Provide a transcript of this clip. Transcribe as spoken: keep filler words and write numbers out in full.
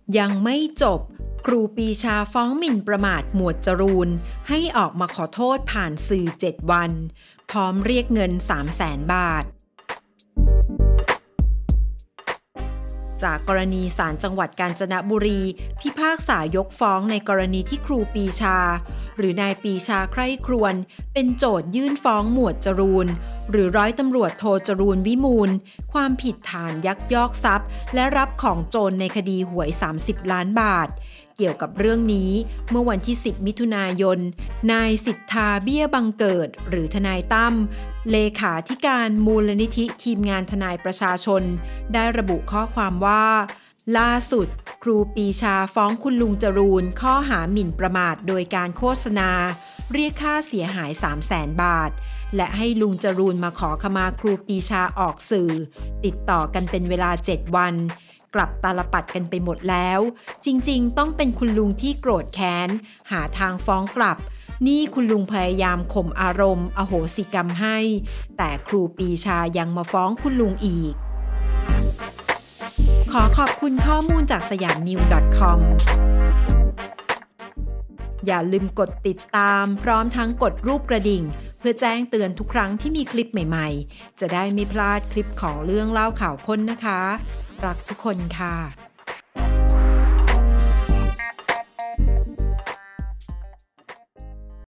ยังไม่จบครูปรีชาฟ้องหมิ่นประมาทหมวดจรูนให้ออกมาขอโทษผ่านสื่อเจ็ดวันพร้อมเรียกเงิน สามแสน บาทจากกรณีศาลจังหวัดกาญจนบุรีพิพากษายกฟ้องในกรณีที่ครูปรีชาหรือนายปรีชาใคร่ครวญเป็นโจทยื่นฟ้องหมวดจรูนหรือร้อยตำรวจโทจรูนวิมูลความผิดฐานยักยอกทรัพย์และรับของโจรในคดีหวยสามสิบล้านบาทเกี่ยวกับเรื่องนี้เมื่อวันที่สิบมิถุนายนนายสิทธาเบี้ยบังเกิดหรือทนายตั้มเลขาธิการมูลนิธิทีมงานทนายประชาชนได้ระบุข้อความว่าล่าสุดครูปรีชาฟ้องคุณลุงจรูนข้อหาหมิ่นประมาทโดยการโฆษณาเรียกค่าเสียหาย สามแสน บาทและให้ลุงจรูนมาขอขมาครูปรีชาออกสื่อติดต่อกันเป็นเวลาเจ็ดวันกลับตาลปัดกันไปหมดแล้วจริงๆต้องเป็นคุณลุงที่โกรธแค้นหาทางฟ้องกลับนี่คุณลุงพยายามข่มอารมณ์อโหสิกรรมให้แต่ครูปรีชายังมาฟ้องคุณลุงอีกขอขอบคุณข้อมูลจากสยามนิว .com อย่าลืมกดติดตามพร้อมทั้งกดรูปกระดิ่งเพื่อแจ้งเตือนทุกครั้งที่มีคลิปใหม่ๆจะได้ไม่พลาดคลิปของเรื่องเล่าข่าวค้นนะคะรักทุกคนค่ะ